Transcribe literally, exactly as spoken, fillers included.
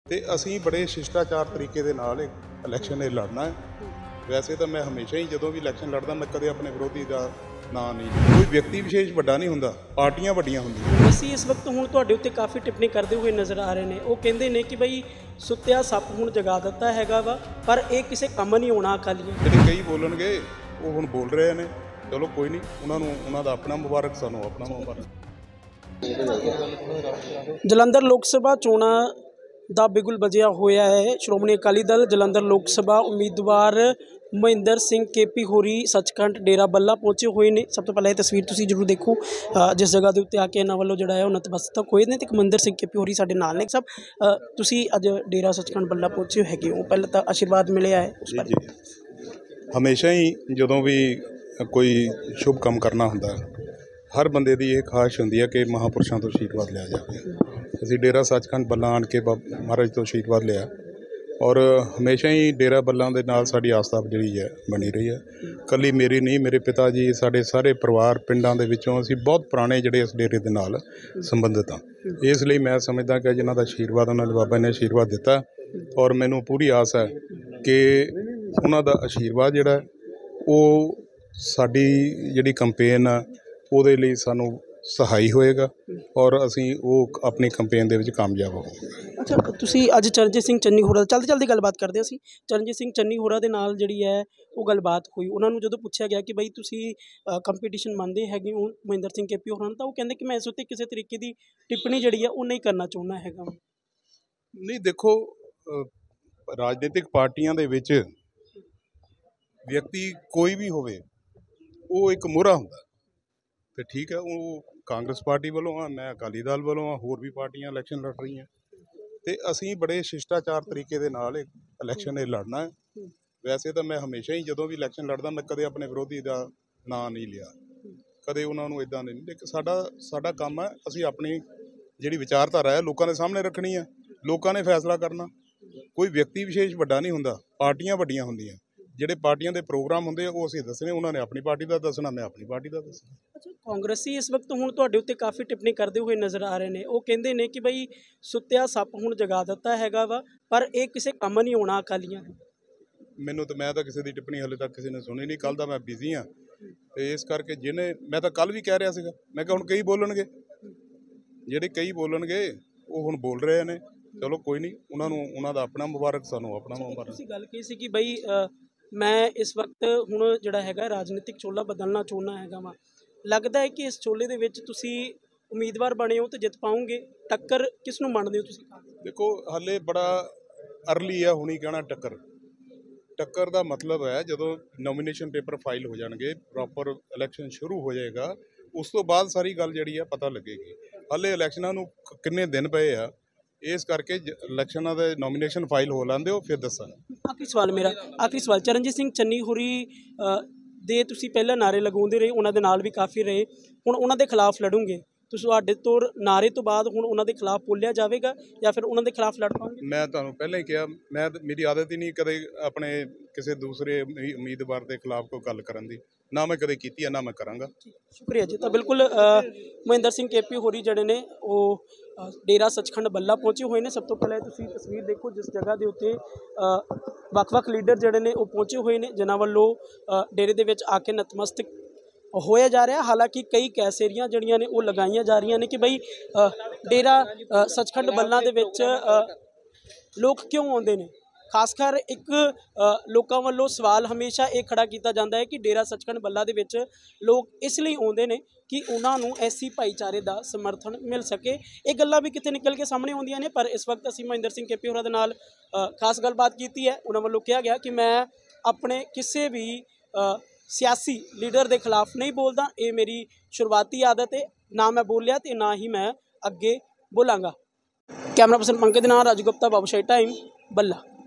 ਤੇ ਅਸੀਂ ਬੜੇ ਸ਼ਿਸ਼ਟਾਚਾਰ ਤਰੀਕੇ ਦੇ ਨਾਲ ਇਲੈਕਸ਼ਨ ਇਹ ਲੜਨਾ ਹੈ। ਵੈਸੇ ਤਾਂ ਮੈਂ ਹਮੇਸ਼ਾ ਹੀ ਜਦੋਂ ਵੀ ਇਲੈਕਸ਼ਨ ਲੜਦਾ ਮੈਂ ਕਦੇ ਆਪਣੇ ਵਿਰੋਧੀ ਦਾ ਨਾਂ ਨਹੀਂ, ਕੋਈ ਵਿਅਕਤੀ ਵਿਸ਼ੇਸ਼ ਵੱਡਾ ਨਹੀਂ ਹੁੰਦਾ, ਪਾਰਟੀਆਂ ਵੱਡੀਆਂ ਹੁੰਦੀਆਂ। ਅਸੀਂ ਇਸ ਵਕਤ ਹੁਣ ਤੁਹਾਡੇ ਉੱਤੇ ਕਾਫੀ ਟਿੱਪਣੀ ਕਰਦੇ ਹੋਏ ਨਜ਼ਰ ਆ ਰਹੇ ਨੇ। ਉਹ ਕਹਿੰਦੇ ਨੇ ਕਿ ਬਈ ਸੁੱਤਿਆ ਸੱਪ ਹੁਣ ਜਗਾ ਦਿੱਤਾ ਹੈਗਾ ਵਾ, ਪਰ ਇਹ ਕਿਸੇ ਕੰਮ ਨਹੀਂ ਆਉਣਾ ਅਕਾਲੀਆਂ। ਜਿਹੜੇ ਕਈ ਬੋਲਣਗੇ ਉਹ ਹੁਣ ਬੋਲ ਰਹੇ ਨੇ, ਚਲੋ ਕੋਈ ਨਹੀਂ, ਉਹਨਾਂ ਨੂੰ ਉਹਨਾਂ ਦਾ ਆਪਣਾ ਮੁਬਾਰਕ, ਸਾਨੂੰ ਆਪਣਾ ਮੁਬਾਰਕ। ਜਲੰਧਰ ਲੋਕ ਸਭਾ ਚੋਣਾਂ ਦਾ ਬਿਗੁਲ ਵੱਜਿਆ ਹੋਇਆ ਹੈ। ਸ਼੍ਰੋਮਣੀ ਅਕਾਲੀ ਦਲ ਜਲੰਧਰ ਲੋਕ ਸਭਾ ਉਮੀਦਵਾਰ ਮਹਿੰਦਰ ਸਿੰਘ ਕੇਪੀ ਹੋਰੀ ਸੱਚਖੰਡ ਡੇਰਾ ਬੱਲਾ ਪਹੁੰਚੇ ਹੋਏ ਨੇ। ਸਭ ਤੋਂ ਪਹਿਲਾਂ ਇਹ ਤਸਵੀਰ ਤੁਸੀਂ ਜ਼ਰੂਰ ਦੇਖੋ, ਜਿਸ ਜਗ੍ਹਾ ਦੇ ਉੱਤੇ ਆ ਕੇ ਇਹਨਾਂ ਵੱਲੋਂ ਜਿਹੜਾ ਹੈ ਉਹ ਨਤਮਸਤਕ ਹੋਏ ਨੇ ਤੇ ਮਹਿੰਦਰ ਸਿੰਘ ਕੇਪੀ ਹੋਰੀ ਸਾਡੇ ਨਾਲ ਨੇ। ਸਭ ਤੁਸੀਂ ਅੱਜ ਡੇਰਾ ਸੱਚਖੰਡ ਬੱਲਾ ਪਹੁੰਚੇ ਹੈਗੇ ਹੋ, ਪਹਿਲਾਂ ਤਾਂ ਆਸ਼ੀਰਵਾਦ ਮਿਲਿਆ ਹੈ ਉਸ ਬਾਰੇ? ਹਮੇਸ਼ਾ ਹੀ ਜਦੋਂ ਵੀ ਕੋਈ ਸ਼ੁਭ ਕੰਮ ਕਰਨਾ ਹੁੰਦਾ ਹਰ ਬੰਦੇ ਦੀ ਇਹ ਖਾਹਿਸ਼ ਹੁੰਦੀ ਹੈ ਕਿ ਮਹਾਂਪੁਰਸ਼ਾਂ ਤੋਂ ਆਸ਼ੀਰਵਾਦ ਲਿਆ ਜਾਵੇ। ਅਸੀਂ ਡੇਰਾ ਸੱਚਖੰਡ ਬੱਲਾ ਆਣ ਕੇ ਮਹਾਰਾਜ ਤੋਂ ਆਸ਼ੀਰਵਾਦ ਲਿਆ ਔਰ ਹਮੇਸ਼ਾ ਹੀ ਡੇਰਾ ਬੱਲਾਂ ਦੇ ਨਾਲ ਸਾਡੀ ਆਸਥਾ ਜਿਹੜੀ ਹੈ ਬਣੀ ਰਹੀ ਹੈ। ਇਕੱਲੀ ਮੇਰੀ ਨਹੀਂ, ਮੇਰੇ ਪਿਤਾ ਜੀ, ਸਾਡੇ ਸਾਰੇ ਪਰਿਵਾਰ ਪਿੰਡਾਂ ਦੇ ਵਿੱਚੋਂ ਅਸੀਂ ਬਹੁਤ ਪੁਰਾਣੇ ਜਿਹੜੇ ਇਸ ਡੇਰੇ ਦੇ ਨਾਲ ਸੰਬੰਧਿਤ ਹਾਂ। ਇਸ ਲਈ ਮੈਂ ਸਮਝਦਾ ਕਿ ਜਿਨ੍ਹਾਂ ਦਾ ਆਸ਼ੀਰਵਾਦ ਉਹਨਾਂ ਦੇ ਬਾਬਾ ਨੇ ਆਸ਼ੀਰਵਾਦ ਦਿੱਤਾ ਔਰ ਮੈਨੂੰ ਪੂਰੀ ਆਸ ਹੈ ਕਿ ਉਹਨਾਂ ਦਾ ਆਸ਼ੀਰਵਾਦ ਜਿਹੜਾ ਉਹ ਸਾਡੀ ਜਿਹੜੀ ਕੰਪੇਨ ਆ ਉਹਦੇ ਲਈ ਸਾਨੂੰ ਸਹਾਈ ਹੋਏਗਾ ਔਰ ਅਸੀਂ ਉਹ ਆਪਣੀ ਕੰਪੇਨ ਦੇ ਵਿੱਚ ਕਾਮਯਾਬ ਹੋਵਾਂਗੇ। ਅੱਛਾ, ਤੁਸੀਂ ਅੱਜ ਚਰਨਜੀਤ ਸਿੰਘ ਚੰਨੀ ਹੋਰਾਂ ਚਲਦੀ ਚਲਦੀ ਗੱਲਬਾਤ ਕਰਦੇ ਅਸੀਂ ਚਰਨਜੀਤ ਸਿੰਘ ਚੰਨੀ ਹੋਰਾਂ ਦੇ ਨਾਲ ਜਿਹੜੀ ਹੈ ਉਹ ਗੱਲਬਾਤ ਹੋਈ। ਉਹਨਾਂ ਨੂੰ ਜਦੋਂ ਪੁੱਛਿਆ ਗਿਆ ਕਿ ਬਈ ਤੁਸੀਂ ਕੰਪੀਟੀਸ਼ਨ ਮੰਨਦੇ ਹੈਗੇ ਹੋ ਮਹਿੰਦਰ ਸਿੰਘ ਕੇਪੀ ਹੋਰਾਂ, ਤਾਂ ਉਹ ਕਹਿੰਦੇ ਕਿ ਮੈਂ ਇਸ ਉੱਤੇ ਕਿਸੇ ਤਰੀਕੇ ਦੀ ਟਿੱਪਣੀ ਜਿਹੜੀ ਹੈ ਉਹ ਨਹੀਂ ਕਰਨਾ ਚਾਹੁੰਦਾ ਹੈਗਾ। ਨਹੀਂ, ਦੇਖੋ, ਰਾਜਨੀਤਿਕ ਪਾਰਟੀਆਂ ਦੇ ਵਿੱਚ ਵਿਅਕਤੀ ਕੋਈ ਵੀ ਹੋਵੇ ਉਹ ਇੱਕ ਮੋਹਰਾ ਹੁੰਦਾ ਤੇ ਠੀਕ ਹੈ। ਉਹ ਕਾਂਗਰਸ ਪਾਰਟੀ ਵੱਲੋਂ ਆ, ਮੈਂ ਅਕਾਲੀ ਦਲ ਵੱਲੋਂ ਆ, ਹੋਰ ਵੀ ਪਾਰਟੀਆਂ ਇਲੈਕਸ਼ਨ ਲੜ ਰਹੀਆਂ ਤੇ ਅਸੀਂ ਬੜੇ ਸ਼ਿਸ਼ਟਾਚਾਰ ਤਰੀਕੇ ਦੇ ਨਾਲ ਇਲੈਕਸ਼ਨ ਇਹ ਲੜਨਾ ਹੈ। ਵੈਸੇ ਤਾਂ ਮੈਂ ਹਮੇਸ਼ਾ ਹੀ ਜਦੋਂ ਵੀ ਇਲੈਕਸ਼ਨ ਲੜਦਾ ਮੈਂ ਕਦੇ ਆਪਣੇ ਵਿਰੋਧੀ ਦਾ ਨਾਂ ਨਹੀਂ ਲਿਆ, ਕਦੇ ਉਹਨਾਂ ਨੂੰ ਇੱਦਾਂ ਨਹੀਂ। ਲੇਕਿਨ ਸਾਡਾ ਸਾਡਾ ਕੰਮ ਹੈ, ਅਸੀਂ ਆਪਣੀ ਜਿਹੜੀ ਵਿਚਾਰਧਾਰਾ ਹੈ ਲੋਕਾਂ ਦੇ ਸਾਹਮਣੇ ਰੱਖਣੀ ਹੈ, ਲੋਕਾਂ ਨੇ ਫੈਸਲਾ ਕਰਨਾ। ਕੋਈ ਵਿਅਕਤੀ ਵਿਸ਼ੇਸ਼ ਵੱਡਾ ਨਹੀਂ ਹੁੰਦਾ, ਪਾਰਟੀਆਂ ਵੱਡੀਆਂ ਹੁੰਦੀਆਂ। ਜਿਹੜੇ ਪਾਰਟੀਆਂ ਦੇ ਪ੍ਰੋਗਰਾਮ ਹੁੰਦੇ ਆ ਉਹ ਅਸੀਂ ਦੱਸਣੇ, ਉਹਨਾਂ ਨੇ ਆਪਣੀ ਪਾਰਟੀ ਦਾ ਦੱਸਣਾ, ਮੈਂ ਆਪਣੀ ਪਾਰਟੀ ਦਾ ਦੱਸਣਾ। ਅੱਛਾ, ਕਾਂਗਰਸੀ ਇਸ ਵਕਤ ਹੁਣ ਤੁਹਾਡੇ ਉੱਤੇ ਕਾਫੀ ਟਿੱਪਣੀ ਕਰਦੇ ਹੋਏ ਨਜ਼ਰ ਆ ਰਹੇ ਨੇ। ਉਹ ਕਹਿੰਦੇ ਨੇ ਕਿ ਬਈ ਸੁੱਤਿਆ ਸੱਪ ਹੁਣ ਜਗਾ ਦਿੱਤਾ ਹੈਗਾ ਵਾ, ਪਰ ਇਹ ਕਿਸੇ ਕੰਮ ਨਹੀਂ ਆਉਣਾ ਅਕਾਲੀਆਂ। ਮੈਨੂੰ ਤਾਂ ਮੈਂ ਤਾਂ ਕਿਸੇ ਦੀ ਟਿੱਪਣੀ ਹਾਲੇ ਤੱਕ ਕਿਸੇ ਨੇ ਸੁਣੀ ਨਹੀਂ। ਕੱਲ੍ਹ ਦਾ ਮੈਂ ਬਿਜ਼ੀ ਹਾਂ ਤੇ ਇਸ ਕਰਕੇ ਜਿਹਨੇ, ਮੈਂ ਤਾਂ ਕੱਲ੍ਹ ਵੀ ਕਹਿ ਰਿਹਾ ਸੀਗਾ, ਮੈਂ ਕਿਹਾ ਹੁਣ ਕਈ ਬੋਲਣਗੇ, ਜਿਹੜੇ ਕਈ ਬੋਲਣਗੇ ਉਹ ਹੁਣ ਬੋਲ ਰਹੇ ਨੇ, ਚਲੋ ਕੋਈ ਨਹੀਂ, ਉਹਨਾਂ ਨੂੰ ਉਹਨਾਂ ਦਾ ਆਪਣਾ ਮੁਬਾਰਕ, ਸਾਨੂੰ ਆਪਣਾ ਮੁਬਾਰਕ। ਤੁਸੀਂ ਗੱਲ ਕੀ ਸੀ ਕਿ ਬਈ ਮੈਂ ਇਸ ਵਕਤ ਹੁਣ ਜਿਹੜਾ ਹੈਗਾ ਰਾਜਨੀਤਿਕ ਚੋਲਾ ਬਦਲਣਾ ਚਾਹੁੰਦਾ ਹੈਗਾ ਵਾ, ਲੱਗਦਾ ਹੈ ਕਿ ਇਸ ਚੋਲੇ ਦੇ ਵਿੱਚ ਤੁਸੀਂ ਉਮੀਦਵਾਰ ਬਣੇ ਹੋ ਤੇ ਜਿੱਤ ਪਾਉਂਗੇ। ਟੱਕਰ ਕਿਸ ਨੂੰ ਮੰਨਦੇ ਹੋ ਤੁਸੀਂ? ਦੇਖੋ, ਹਾਲੇ ਬੜਾ ਅਰਲੀ ਆ ਹੁਣੀ ਕਹਿਣਾ ਟੱਕਰ। ਟੱਕਰ ਦਾ ਮਤਲਬ ਹੈ ਜਦੋਂ ਨੋਮੀਨੇਸ਼ਨ ਪੇਪਰ ਫਾਈਲ ਹੋ ਜਾਣਗੇ, ਪ੍ਰੋਪਰ ਇਲੈਕਸ਼ਨ ਸ਼ੁਰੂ ਹੋ ਜਾਏਗਾ, ਉਸ ਤੋਂ ਬਾਅਦ ਸਾਰੀ ਗੱਲ ਜਿਹੜੀ ਆ ਪਤਾ ਲੱਗੇਗੀ। ਹਾਲੇ ਇਲੈਕਸ਼ਨਾਂ ਨੂੰ ਕਿੰਨੇ ਦਿਨ ਪਏ ਆ, ਇਸ ਕਰਕੇ ਇਲੈਕਸ਼ਨਾਂ ਦੇ ਨੋਮੀਨੇਸ਼ਨ ਫਾਈਲ ਹੋ ਲੈਂਦੇ ਹੋ ਫਿਰ ਦੱਸਾਂਗੇ। ਆਖਰੀ ਸਵਾਲ ਮੇਰਾ, ਆਖਰੀ ਸਵਾਲ, ਚਰਨਜੀਤ ਸਿੰਘ ਚੰਨੀ ਹੋਰੀ ਦੇ ਤੁਸੀਂ ਪਹਿਲਾਂ ਨਾਅਰੇ ਲਗਾਉਂਦੇ ਰਹੇ, ਉਹਨਾਂ ਦੇ ਨਾਲ ਵੀ ਕਾਫੀ ਰਹੇ, ਹੁਣ ਉਹਨਾਂ ਦੇ ਖਿਲਾਫ ਲੜੋਗੇ ਤੁਸੀਂ? ਤੁਹਾਡੇ ਤੋਂ ਨਾਅਰੇ ਤੋਂ ਬਾਅਦ ਹੁਣ ਉਹਨਾਂ ਦੇ ਖਿਲਾਫ ਬੋਲਿਆ ਜਾਵੇਗਾ ਜਾਂ ਫਿਰ ਉਹਨਾਂ ਦੇ ਖਿਲਾਫ ਲੜ ਪਾਉਂਗੇ? ਮੈਂ ਤੁਹਾਨੂੰ ਪਹਿਲਾਂ ਹੀ ਕਿਹਾ, ਮੈਂ ਮੇਰੀ ਆਦਤ ਹੀ ਨਹੀਂ ਕਦੇ ਆਪਣੇ ਕਿਸੇ ਦੂਸਰੇ ਉਮੀਦਵਾਰ ਦੇ ਖਿਲਾਫ ਕੋਈ ਗੱਲ ਕਰਨ ਦੀ, ਨਾ ਮੈਂ ਕਦੇ ਕੀਤੀ ਹੈ ਨਾ ਮੈਂ ਕਰਾਂਗਾ। ਸ਼ੁਕਰੀਆ ਜੀ। ਤਾਂ ਬਿਲਕੁਲ ਮਹਿੰਦਰ ਸਿੰਘ ਕੇਪੀ ਹੋਰੀ ਜਿਹੜੇ ਨੇ ਉਹ ਡੇਰਾ ਸੱਚਖੰਡ ਬੱਲਾ ਪਹੁੰਚੇ ਹੋਏ ਨੇ। ਸਭ ਤੋਂ ਪਹਿਲਾਂ ਤੁਸੀਂ ਤਸਵੀਰ ਦੇਖੋ ਜਿਸ ਜਗ੍ਹਾ ਦੇ ਉੱਤੇ ਵੱਖ-ਵੱਖ ਲੀਡਰ ਜਿਹੜੇ ਨੇ ਉਹ ਪਹੁੰਚੇ ਹੋਏ ਨੇ, ਜਿਨ੍ਹਾਂ ਵੱਲੋਂ ਡੇਰੇ ਦੇ ਵਿੱਚ ਆ ਕੇ ਨਤਮਸਤਕ ਹੋਇਆ ਜਾ ਰਿਹਾ। ਹਾਲਾਂਕਿ ਕਈ ਕੈਸੇਰੀਆਂ ਜਿਹੜੀਆਂ ਨੇ ਉਹ ਲਗਾਈਆਂ ਜਾ ਰਹੀਆਂ ਨੇ ਕਿ ਬਈ ਡੇਰਾ ਸੱਚਖੰਡ ਬੱਲਾ ਦੇ ਵਿੱਚ ਲੋਕ ਕਿਉਂ ਆਉਂਦੇ ਨੇ। ਖਾਸ ਕਰ ਇੱਕ ਲੋਕਾਂ ਵੱਲੋਂ ਸਵਾਲ ਹਮੇਸ਼ਾ ਇਹ ਖੜਾ ਕੀਤਾ ਜਾਂਦਾ ਹੈ ਕਿ ਡੇਰਾ ਸੱਚਖੰਡ ਬੱਲਾ ਦੇ ਵਿੱਚ ਲੋਕ ਇਸ ਲਈ ਆਉਂਦੇ ਨੇ ਕਿ ਉਹਨਾਂ ਨੂੰ ਐਸੀ ਭਾਈਚਾਰੇ ਦਾ ਸਮਰਥਨ ਮਿਲ ਸਕੇ। ਇਹ ਗੱਲਾਂ ਵੀ ਕਿਤੇ ਨਿਕਲ ਕੇ ਸਾਹਮਣੇ ਆਉਂਦੀਆਂ ਨੇ, ਪਰ ਇਸ ਵਕਤ ਅਸੀਂ ਮਹਿੰਦਰ ਸਿੰਘ ਕੇਪੀ ਹੋਰਾਂ ਦੇ ਨਾਲ ਖਾਸ ਗੱਲਬਾਤ ਕੀਤੀ ਹੈ। ਉਹਨਾਂ ਵੱਲੋਂ ਕਿਹਾ ਗਿਆ ਕਿ ਮੈਂ ਆਪਣੇ ਕਿਸੇ ਵੀ ਸਿਆਸੀ ਲੀਡਰ ਦੇ ਖਿਲਾਫ ਨਹੀਂ ਬੋਲਦਾ, ਇਹ ਮੇਰੀ ਸ਼ੁਰੂਆਤੀ ਆਦਤ ਹੈ, ਨਾ ਮੈਂ ਬੋਲਿਆ ਤੇ ਨਾ ਹੀ ਮੈਂ ਅੱਗੇ ਬੋਲਾਂਗਾ। ਕੈਮਰਾ ਪਰਸਨ ਪੰਕਜ ਦੇ ਨਾਲ ਰਾਜੂ ਗੁਪਤਾ, ਬਾਬੂਸ਼ਾਹੀ ਟਾਈਮ, ਬੱਲਾ।